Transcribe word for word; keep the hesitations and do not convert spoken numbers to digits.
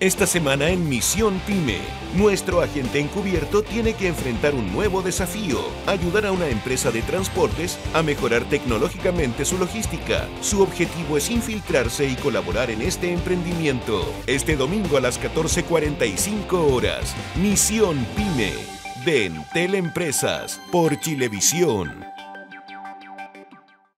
Esta semana en Misión Pyme, nuestro agente encubierto tiene que enfrentar un nuevo desafío: ayudar a una empresa de transportes a mejorar tecnológicamente su logística. Su objetivo es infiltrarse y colaborar en este emprendimiento. Este domingo a las catorce cuarenta y cinco horas, Misión Pyme, de Entel Empresas, por Chilevisión.